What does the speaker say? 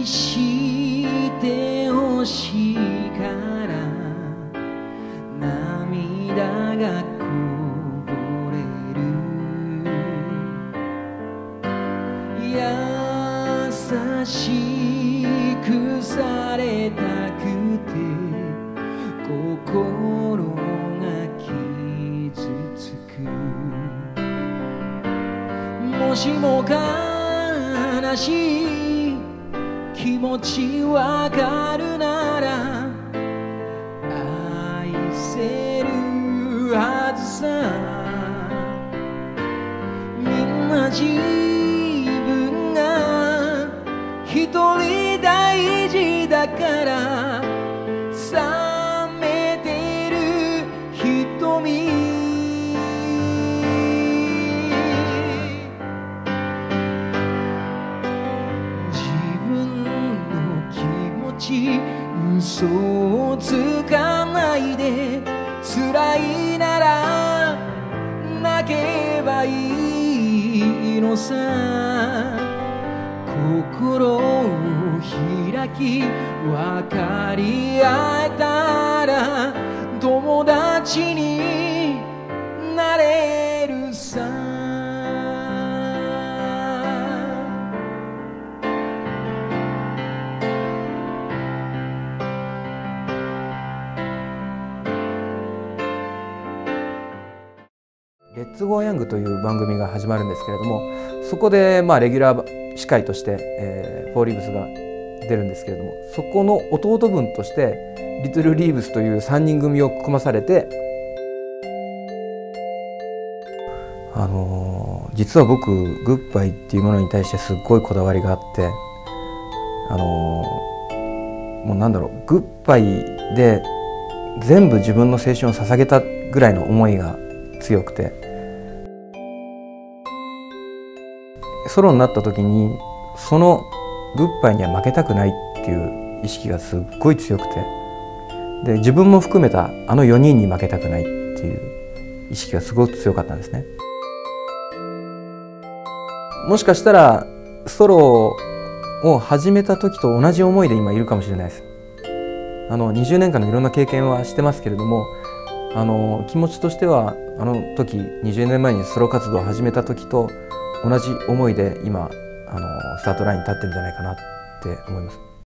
してほしいから涙がこぼれる優しくされたくて心が傷つくもしも悲しい気持ちわかるなら愛せるはずさみんな自分が一人大事だから冷めてる瞳嘘をつかないで辛いなら泣けばいいのさ心を開き分かり合えたら友達になれるさレッツゴーヤングという番組が始まるんですけれども、そこでレギュラー司会として、フォーリーブスが出るんですけれども、そこの弟分としてリトルリーブスという3人組を組まされて、実は僕グッバイっていうものに対してすっごいこだわりがあって、もうなんだろう、グッバイで全部自分の青春を捧げたぐらいの思いが強くて、ソロになった時にそのグッバイには負けたくないっていう意識がすっごい強くて、で自分も含めたあの4人に負けたくないっていう意識がすごく強かったんですね。もしかしたらソロを始めた時と同じ思いで今いるかもしれないです。20年間のいろんな経験はしてますけれども、気持ちとしてはあの時20年前にソロ活動を始めた時と同じ思いで今スタートラインに立ってるんじゃないかなって思います。